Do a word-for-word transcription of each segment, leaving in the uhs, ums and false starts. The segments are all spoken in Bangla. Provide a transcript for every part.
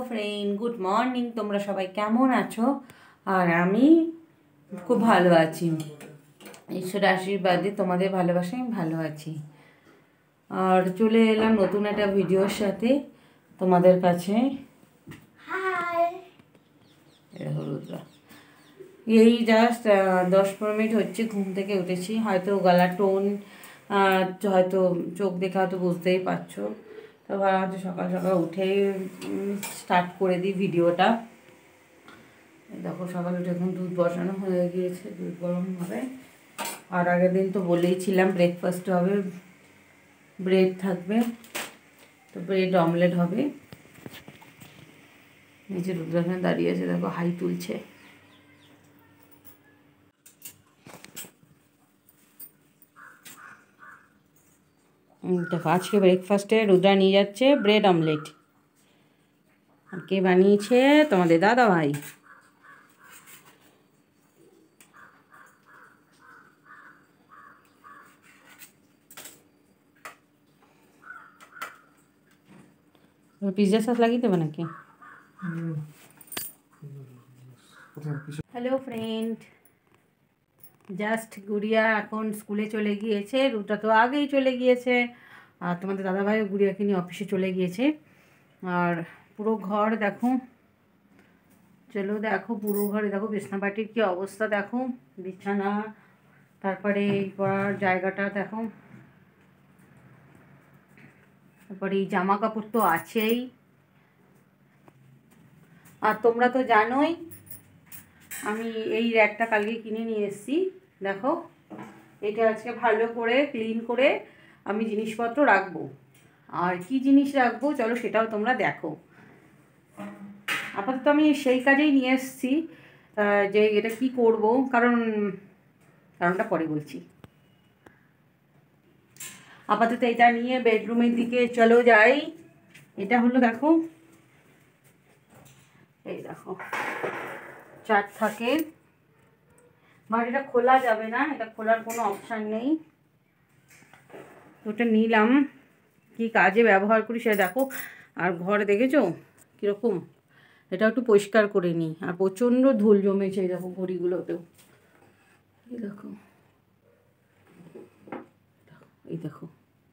Friend, good morning. তোমরা সবাই কেমন আছো? আর আমি খুব ভালো আছি, ঈশ্বরের আশীর্বাদে তোমাদের ভালোবাসায় আমি ভালো আছি। আর চলে এলাম নতুন একটা ভিডিওর সাথে তোমাদের কাছে। এই জাস্ট দশ পনেরো মিনিট হচ্ছে ঘুম থেকে উঠেছি। হয়তো গলার টোন, হয়তো চোখ দেখে হয়তো বুঝতেই পারছো। তো হয়তো সকাল সকাল উঠেই স্টার্ট করে দিই ভিডিওটা। দেখো সকাল উঠে এখন দুধ বসানো হয়ে গিয়েছে, দুধ গরম হবে। আর আগের দিন তো বলেইছিলাম ব্রেকফাস্ট হবে, ব্রেড থাকবে, তো ব্রেড অমলেট হবে। নিচে রুদ্রাখানে দাঁড়িয়ে আছে, দেখো হাই তুলছে। দেখো আজকে ব্রেকফাস্টে রুদ্রা নিয়ে যাচ্ছে ব্রেড অমলেট। আর কে বানিয়েছে? তোমাদের দাদা ভাই। পিৎজা সস লাগিয়ে দেবে নাকি? হ্যালো ফ্রেন্ড, জাস্ট গুড়িয়া এখন স্কুলে চলে গিয়েছে, রুদ্রা তো আগেই চলে গিয়েছে। আর তোমাদের দাদাভাইও গুড়িয়াকে নিয়ে অফিসে চলে গিয়েছে। আর পুরো ঘর দেখো, চলো দেখো পুরো ঘরে দেখো বিছানাপাটির কী অবস্থা, দেখো বিছানা, তারপরে এই পড়ার জায়গাটা দেখো, তারপরে এই জামা কাপড় তো আছেই। আর তোমরা তো জানোই আমি এই র্যাকটা কালকে কিনে নিয়ে এসেছি। দেখো এটা আজকে ভালো করে ক্লিন করে আমি জিনিসপত্র রাখবো। আর কি জিনিস রাখবো চলো সেটাও তোমরা দেখো। আপাতত আমি সেই কাজেই নিয়ে এসেছি যে এটা কি করব, কারণ কারণটা পরে বলছি। আপাতত এটা নিয়ে বেডরুমের দিকে চলো যাই। এটা হলো দেখো, এই দেখো চার থাকে, বাট এটা খোলা যাবে না, এটা খোলার কোনো অপশান নেই। ওটা নিলাম, কি কাজে ব্যবহার করি সেটা দেখো। আর ঘর দেখেছো কীরকম, এটা একটু পরিষ্কার করে নিই। আর প্রচণ্ড ধুল জমেছে এই দেখো ঘড়িগুলোতেও, এই দেখো এই দেখো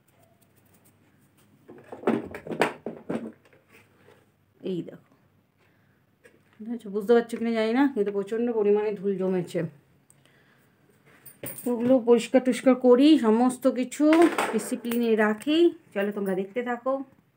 এই দেখো, বুঝতে বুঝতে পারছো কিনা জানি না, কিন্তু প্রচণ্ড পরিমাণে ধুল জমেছে। ওগুলো পরিষ্কার টরিষ্কার করি, সমস্ত কিছু ডিসিপ্লিনে রাখি। চলো তোমরা দেখতে থাকো।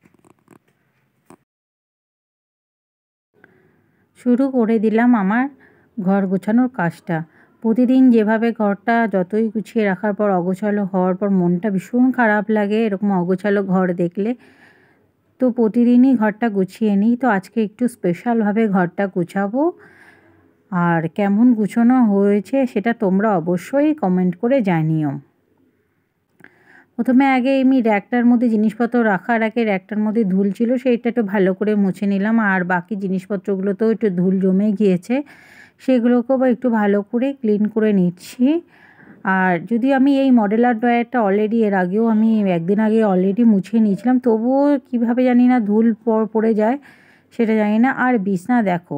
শুরু করে দিলাম আমার ঘর গোছানোর কাজটা। প্রতিদিন যেভাবে ঘরটা যতই গুছিয়ে রাখার পর অগোছালো হওয়ার পর মনটা ভীষণ খারাপ লাগে এরকম অগোছালো ঘর দেখলে। তো প্রতিদিনই ঘরটা গুছিয়ে নিই, তো আজকে একটু স্পেশালভাবে ঘরটা গুছাবো। আর কেমন গুছানো হয়েছে সেটা তোমরা অবশ্যই কমেন্ট করে জানিও। প্রথমে আগে আমি র্যাকটার মধ্যে জিনিসপত্র রাখার আগে র্যাকটার মধ্যে ধুল ছিল, সেইটা একটু ভালো করে মুছে নিলাম। আর বাকি জিনিসপত্রগুলোতেও একটু ধুল জমে গিয়েছে, সেগুলোকেও একটু ভালো করে ক্লিন করে নিচ্ছি। আর যদি আমি এই মডেলার ড্রয়ারটা অলরেডি এর আগেও আমি একদিন আগে অলরেডি মুছে নিয়েছিলাম, তবুও কীভাবে জানি না ধুল পড়ে যায় সেটা জানি না। আর বিছনা দেখো,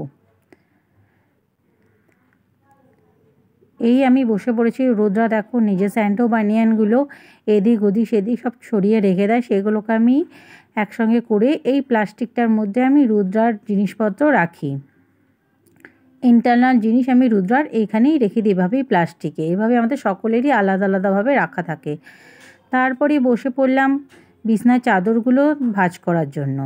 এই আমি বসে পড়েছি, রোদ্রা দেখো নিজের স্যান্ডো বানিয়ানগুলো এদিক ওদিক সেদিক সব ছড়িয়ে রেখে দেয়, সেগুলোকে আমি একসঙ্গে করে এই প্লাস্টিকটার মধ্যে আমি রুদ্রার জিনিসপত্র রাখি। ইন্টারনাল জিনিস আমি রুদ্রার এইখানেই রেখে দিই এভাবেই প্লাস্টিকে, এভাবে আমাদের সকলেরই আলাদা আলাদাভাবে রাখা থাকে। তারপরে বসে পড়লাম বিছনার চাদরগুলো ভাঁজ করার জন্য।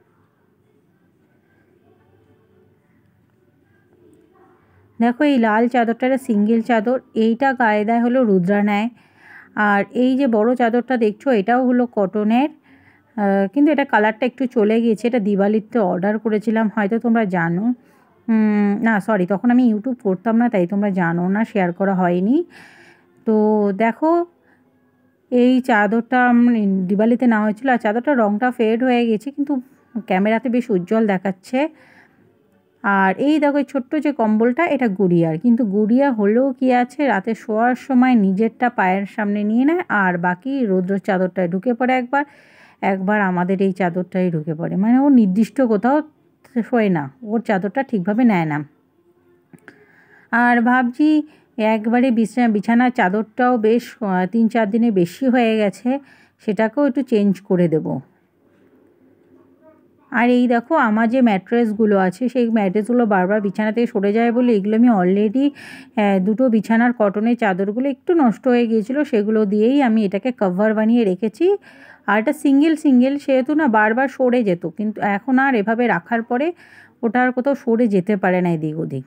দেখো এই লাল চাদরটা একটা সিঙ্গেল চাদর, এইটা গায়ে দেয় হলো রুদ্রা নেয়। আর এই যে বড় চাদরটা দেখছো এটাও হলো কটনের, কিন্তু এটা কালারটা একটু চলে গিয়েছে। এটা দিওয়ালিতে অর্ডার করেছিলাম, হয়তো তোমরা জানো না, সরি তখন আমি ইউটিউব করতাম না তাই তোমরা জানো না, শেয়ার করা হয়নি। তো দেখো এই চাদরটা দিওয়ালিতে নেওয়া হয়েছিল, আর চাদরটা রঙটা ফেড হয়ে গেছে কিন্তু ক্যামেরাতে বেশ উজ্জ্বল দেখাচ্ছে। আর এই দেখো ছোট্ট যে কম্বলটা এটা গুড়িয়ার, কিন্তু গুড়িয়া হলেও কি আছে রাতে শোয়ার সময় নিজেরটা পায়ের সামনে নিয়ে নেয় আর বাকি রৌদ্র চাদরটায় ঢুকে পড়ে একবার, একবার আমাদের এই চাদরটাই ঢুকে পড়ে, মানে ও নির্দিষ্ট কোথাও শোয় না, ওর চাদরটা ঠিকভাবে নেয় না। আর ভাবছি একবারে বিছানা বিছানার চাদরটাও বেশ তিন চার দিনে বেশি হয়ে গেছে, সেটাকেও একটু চেঞ্জ করে দেব। আর এই দেখো আমার যে ম্যাট্রেসগুলো আছে সেই ম্যাট্রেসগুলো বারবার বিছানা থেকে সরে যায় বলে এগুলো আমি অলরেডি দুটো বিছানার কটনের চাদরগুলো একটু নষ্ট হয়ে গিয়েছিলো, সেগুলো দিয়েই আমি এটাকে কভার বানিয়ে রেখেছি। আর এটা সিঙ্গেল সিঙ্গেল সেহেতু না বারবার সরে যেত, কিন্তু এখন আর এভাবে রাখার পরে ওটা আর কোথাও সরে যেতে পারে না এদিক ওদিক।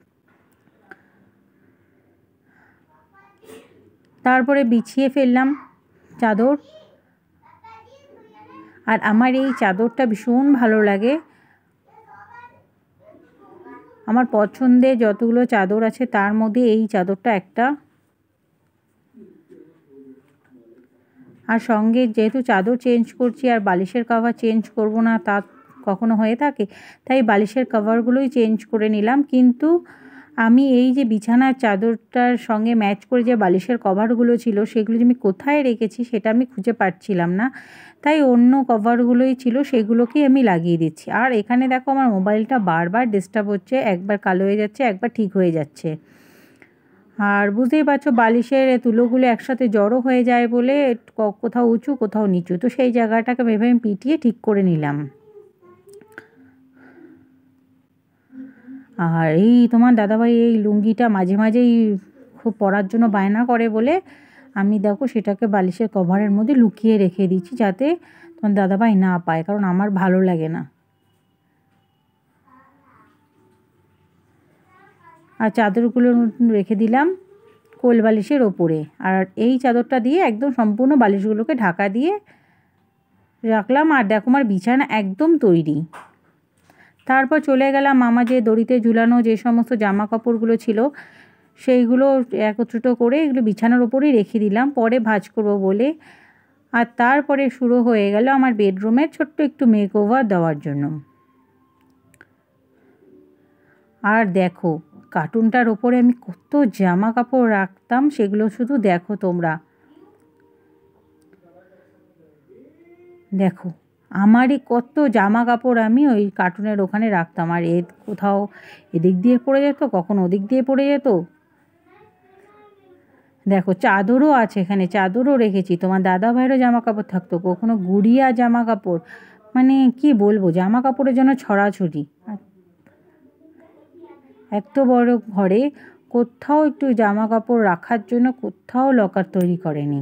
তারপরে বিছিয়ে ফেললাম চাদর। আর আমার এই চাদরটা ভীষণ ভালো লাগে, আমার পছন্দের যতগুলো চাদর আছে তার মধ্যে এই চাদরটা একটা। আর সঙ্গে যেহেতু চাদর চেঞ্জ করছি আর বালিশের কভার চেঞ্জ করব না তা কখনো হয়ে থাকে, তাই বালিশের কভারগুলোই চেঞ্জ করে নিলাম। কিন্তু আমি এই যে বিছানার চাদরটার সঙ্গে ম্যাচ করে যে বালিশের কভারগুলো ছিল সেগুলো যে আমি কোথায় রেখেছি সেটা আমি খুঁজে পাচ্ছিলাম না, তাই অন্য কভারগুলোই ছিল সেগুলোকেই আমি লাগিয়ে দিচ্ছি। আর এখানে দেখো আমার মোবাইলটা বারবার ডিস্টার্ব হচ্ছে, একবার কালো হয়ে যাচ্ছে একবার ঠিক হয়ে যাচ্ছে। আর বুঝতেই পারছো বালিশের তুলোগুলো একসাথে জড়ো হয়ে যায় বলে কোথাও উঁচু কোথাও নিচু, তো সেই জায়গাটাকে ভেবে আমি পিটিয়ে ঠিক করে নিলাম। আর এই তোমার দাদাভাই এই লুঙ্গিটা মাঝে মাঝেই খুব পরার জন্য বায়না করে বলে আমি দেখো সেটাকে বালিশের কভারের মধ্যে লুকিয়ে রেখে দিচ্ছি যাতে তোমার দাদাভাই না পায়, কারণ আমার ভালো লাগে না। আর চাদরগুলো রেখে দিলাম কোল বালিশের ওপরে, আর এই চাদরটা দিয়ে একদম সম্পূর্ণ বালিশগুলোকে ঢাকা দিয়ে রাখলাম। আর দেখো আমার বিছানা একদম তৈরি। তারপর চলে গেলাম আমার যে দড়িতে ঝুলানো যে সমস্ত জামা কাপড়গুলো ছিল সেইগুলো একত্রিত করে এগুলো বিছানার ওপরেই রেখে দিলাম পরে ভাঁজ করব বলে। আর তারপরে শুরু হয়ে গেল আমার বেডরুমের ছোট্ট একটু মেকওভার দেওয়ার জন্য। আর দেখো কার্টুনটার ওপরে আমি কত জামা কাপড় রাখতাম সেগুলো শুধু দেখো তোমরা, দেখো আমারই কত জামা কাপড় আমি ওই কার্টুনের ওখানে রাখতাম। আর এ কোথাও এদিক দিয়ে পড়ে যেত কখনো ওদিক দিয়ে পড়ে যেত। দেখো চাদরও আছে এখানে, চাদরও রেখেছি, তোমার দাদা ভাইয়েরও জামা কাপড় থাকতো, কখনো গুড়িয়া জামা কাপড়, মানে কি বলবো জামা কাপড়ের জন্য ছড়াছড়ি। এত বড় ঘরে কোথাও একটু জামা কাপড় রাখার জন্য কোথাও লকার তৈরি করেনি।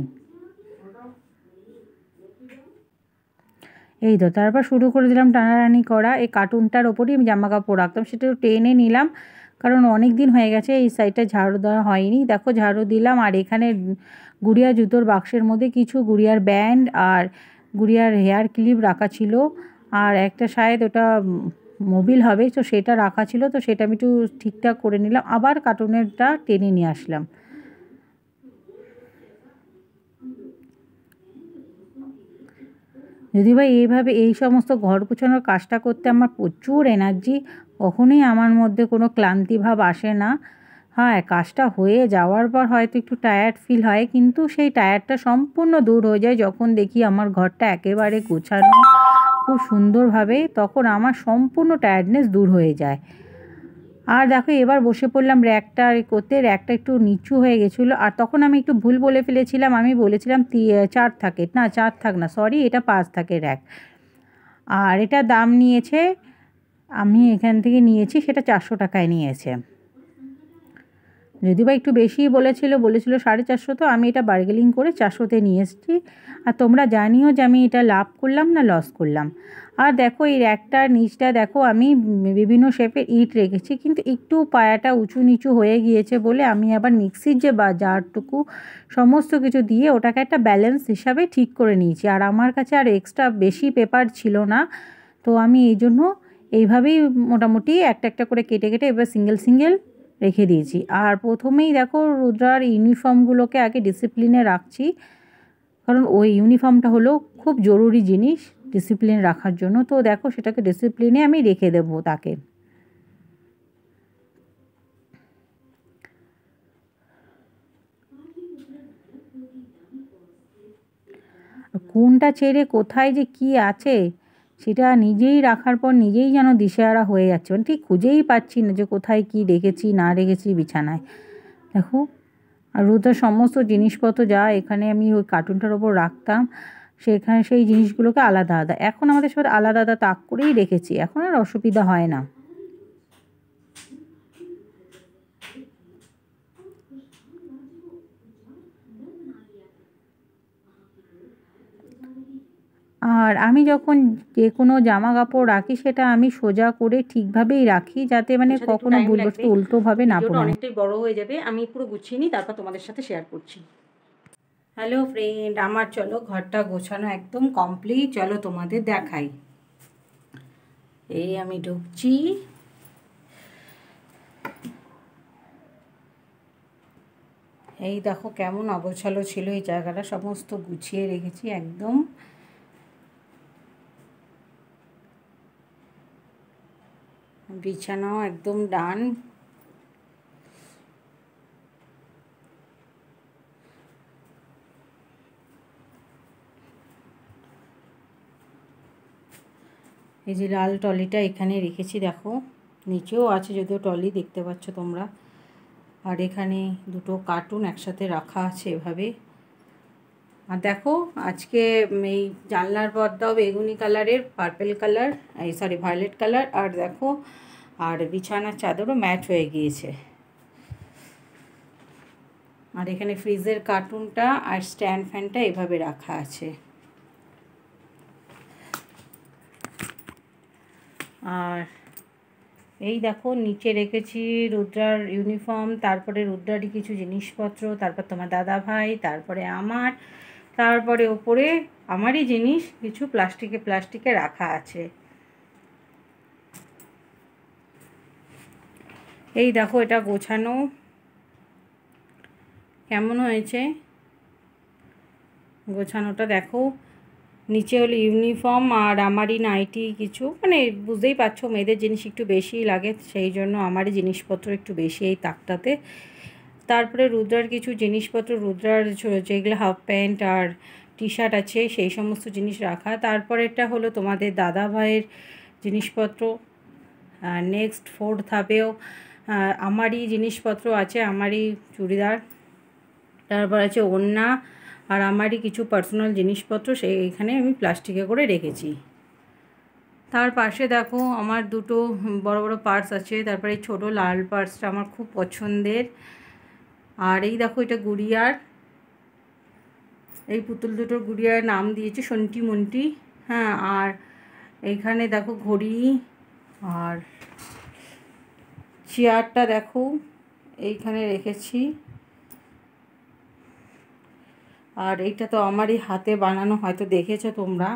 এই তো তারপর শুরু করে দিলাম টানাটানি করা। এই কার্টুনটার ওপরেই আমি জামা কাপড় রাখতাম, সেটা টেনে নিলাম কারণ অনেক দিন হয়ে গেছে এই সাইডটা ঝাড়ু দেওয়া হয়নি। দেখো ঝাড়ু দিলাম। আর এখানে গুড়িয়া জুতোর বাক্সের মধ্যে কিছু গুড়িয়ার ব্যান্ড আর গুড়িয়ার হেয়ার ক্লিপ রাখা ছিল, আর একটা শায়দ ওটা মোবিল হবে তো সেটা রাখা ছিল, তো সেটা আমি একটু ঠিকঠাক করে নিলাম। আবার কার্টুনেরটা টেনে নিয়ে আসলাম। যদি ভাই এইভাবে এই সমস্ত ঘর গুছানোর কাজটা করতে আমার প্রচুর এনার্জি, কখনোই আমার মধ্যে কোনো ক্লান্তি ভাব আসে না। হ্যাঁ কাজটা হয়ে যাওয়ার পর হয়তো একটু টায়ার্ড ফিল হয়, কিন্তু সেই টায়ার্ডটা সম্পূর্ণ দূর হয়ে যায় যখন দেখি আমার ঘরটা একেবারে গোছানো খুব সুন্দরভাবে, তখন আমার সম্পূর্ণ টায়ার্ডনেস দূর হয়ে যায়। আর দেখো এবার বসে পড়লাম র্যাকটা করতে, র্যাকটা একটু নিচু হয়ে গেছিলো আর তখন আমি একটু ভুল বলে ফেলেছিলাম, আমি বলেছিলাম চার থাকে, না চার থাক না সরি এটা পাঁচ থাকে র্যাক। আর এটা দাম নিয়েছে, আমি এখান থেকে নিয়েছি সেটা চারশো টাকায় নিয়েছে, যদি বা একটু বেশিই বলেছিল বলেছিল সাড়ে চারশো, তো আমি এটা বার্গেনিং করে চারশোতে নিয়ে এসেছি। আর তোমরা জানিও যে আমি এটা লাভ করলাম না লস করলাম। আর দেখো এই র্যাকটার নিচটা দেখো আমি বিভিন্ন শেপের ইট রেখেছি, কিন্তু একটু পায়াটা উঁচু নিচু হয়ে গিয়েছে বলে আমি আবার মিক্সির যে বা জারটুকু সমস্ত কিছু দিয়ে ওটাকে একটা ব্যালেন্স হিসাবে ঠিক করে নিয়েছি। আর আমার কাছে আর এক্সট্রা বেশি পেপার ছিল না, তো আমি এই জন্য এইভাবেই মোটামুটি একটা একটা করে কেটে কেটে এবার সিঙ্গেল সিঙ্গেল রেখে দিয়েছি। আর প্রথমেই দেখো রুদ্রার ইউনিফর্মগুলোকে আগে ডিসিপ্লিনে রাখছি, কারণ ওই ইউনিফর্মটা হলো খুব জরুরি জিনিস ডিসিপ্লিন রাখার জন্য, তো দেখো সেটাকে ডিসিপ্লিনে আমি রেখে দেব তাকে। কোনটা ছেড়ে কোথায় যে কি আছে সেটা নিজেই রাখার পর নিজেই যেন দিশেহারা হয়ে যাচ্ছে, মানে ঠিক খুঁজেই পাচ্ছি না যে কোথায় কি রেখেছি না রেখেছি বিছানায়। দেখো, আর রুদ্রার সমস্ত জিনিসপত্র যা এখানে আমি ওই কার্টুনটার ওপর রাখতাম, সেখানে সেই জিনিসগুলোকে আলাদা আলাদা এখন আমাদের সাথে আলাদা আলাদা তাক করেই রেখেছি, এখন আর অসুবিধা হয় না। আর আমি যখন যে কোনো জামা কাপড় রাখি সেটা আমি সোজা করে ঠিকভাবেই রাখি, যাতে মানে কখনো ভুলবশত উল্টোভাবে না পড়ে। অনেকটাই বড় হয়ে যাবে, আমি পুরো গুছিয়ে নিই, তারপর তোমাদের সাথে শেয়ার করছি। হ্যালো ফ্রেন্ড, আমার চলো ঘরটা গোছানো একদম কমপ্লিট, চলো তোমাদের দেখাই। এই আমি ঢুকছি, এই দেখো কেমন অগোছালো ছিল এই জায়গাটা, সমস্ত গুছিয়ে রেখেছি একদম। বিছানাও একদম ডান। এই যে লাল টলিটা এখানে রেখেছি, দেখো নিচেও আছে যদিও টলি, দেখতে পাচ্ছ তোমরা। আর এখানে দুটো কার্টুন একসাথে রাখা আছে এভাবে। আর দেখো আজকে এই জানলার পর্দাও বেগুনি কালারের, পার্পেল কালার, এই সরি ভায়োলেট কালার, আর দেখো আর বিছানার চাদরও ম্যাচ হয়ে গিয়েছে। আর এখানে ফ্রিজের কার্টুনটা আর স্ট্যান্ড ফ্যানটা এভাবে রাখা আছে। আর এই দেখো নিচে রেখেছি রুদ্রার ইউনিফর্ম, তারপরে রুদ্রারই কিছু জিনিসপত্র, তারপর তোমার দাদা ভাই, তারপরে আমার, তারপরে ওপরে আমারই জিনিস কিছু প্লাস্টিকে প্লাস্টিকে রাখা আছে। এই দেখো এটা গোছানো কেমন হয়েছে, গোছানোটা দেখো। নিচে হলো ইউনিফর্ম আর আমারই নাইটি কিছু, মানে বুঝতেই পারছো মেয়েদের জিনিস একটু বেশিই লাগে, সেই জন্য আমারই জিনিসপত্র একটু বেশি এই তাকটাতে। তারপরে রুদ্রার কিছু জিনিসপত্র, রুদ্রার যেগুলো হাফ প্যান্ট আর টি শার্ট আছে সেই সমস্ত জিনিস রাখা। তারপরেরটা হলো তোমাদের দাদা ভাইয়ের জিনিসপত্র। নেক্সট ফোর্থ ধাপেও আমারই জিনিসপত্র আছে, আমারই চুড়িদার, তারপর আছে ওড়না আর আমারই কিছু পার্সোনাল জিনিসপত্র, সেই এখানে আমি প্লাস্টিকে করে রেখেছি। তার পাশে দেখো আমার দুটো বড় বড় পার্স আছে, তারপরে এই ছোটো লাল পার্সটা আমার খুব পছন্দের। আর এই দেখো এটা গুড়িয়ার, এই পুতুল দুটোর গুড়িয়ার নাম দিয়েছে সন্টি মন্টি। হ্যাঁ, আর এইখানে দেখো ঘড়ি, আর চেয়ারটা দেখো এইখানে রেখেছি। আর এইটা তো আমারই হাতে বানানো, হয়তো দেখেছো তোমরা।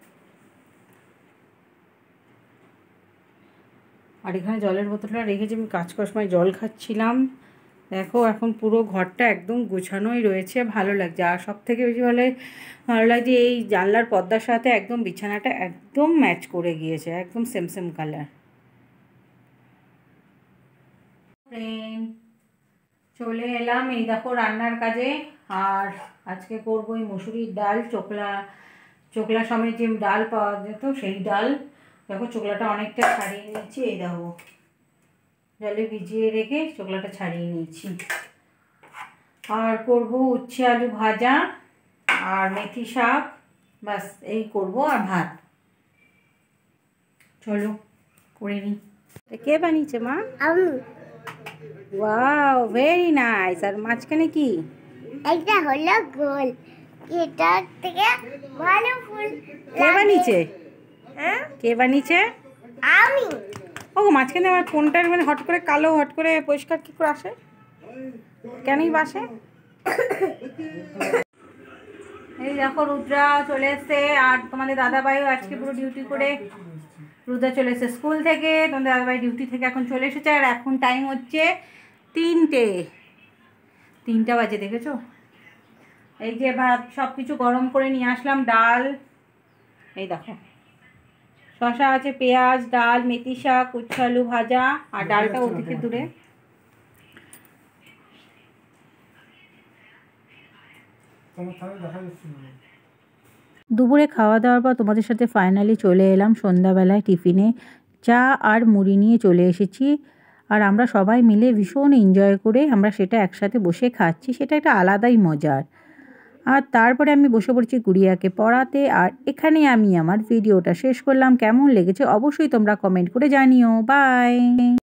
আর এখানে জলের বোতলটা রেখেছি, আমি কাজ করার সময় জল খাচ্ছিলাম। দেখো এখন পুরো ঘরটা একদম গোছানোই রয়েছে, ভালো লাগছে। আর সব থেকে বেশি ভালো ভালো লাগছে এই জানলার পর্দার সাথে একদম বিছানাটা একদম ম্যাচ করে গিয়েছে, একদম সেম সেম কালার। ফ্রেন্ড, চলে এলাম এই দেখো রান্নার কাজে। আর আজকে করবো এই মসুরির ডাল, চোকলা চোকলা সমেত যে ডাল পাওয়া যেত সেই ডাল। দেখো চোকলাটা অনেকটা ছাড়িয়ে নিয়েছি, এই দেখো জলে ভিজিয়ে রেখে চোকলাটা ছাড়িয়ে নিয়েছি। আর করবো উচ্ছে আলু ভাজা আর মেথি শাক, বাস এই করবো, আর ভাত। চলো করে নিই। কে বানিয়েছে মা? আমি। Wow, very nice. আর মাঝখানে কি? এটা হলো গোল, এটা থেকে ভালো ফুল। কে বানিয়েছে? হ্যাঁ, কে বানিয়েছে? আমি। ও মাঝখানে আমার ফোনটার মানে হট করে কালো, হট করে পরিষ্কার কী করে আসে? কেনই বাসে? এই দেখো রুদ্রা চলে এসছে, আর তোমাদের দাদাভাইও আজকে পুরো ডিউটি করে, রুদ্রা চলে এসছে স্কুল থেকে, তোমাদের দাদাভাই ডিউটি থেকে এখন চলে এসেছে। আর এখন টাইম হচ্ছে তিনটে, তিনটা বাজে, দেখেছো? এই যে ভাত সব কিছু গরম করে নিয়ে আসলাম, ডাল, এই দেখো শশা আছে, পেঁয়াজ, ডাল, মেথি শাক, উচ্ছে আলু ভাজা, আর ডালটা ওদিকে দূরে। দুপুরে খাওয়া দাওয়ার পর তোমাদের সাথে ফাইনালি চলে এলাম সন্ধ্যাবেলায় টিফিনে। চা আর মুড়ি নিয়ে চলে এসেছি, আর আমরা সবাই মিলে ভীষণ এনজয় করে আমরা সেটা একসাথে বসে খাচ্ছি, সেটা একটা আলাদাই মজার। আর তারপরে আমি বসে পড়েছি গুড়িয়াকে পড়াতে, আর এখানে আমি আমার ভিডিওটা শেষ করলাম। কেমন লেগেছে অবশ্যই তোমরা কমেন্ট করে জানিও। বাই।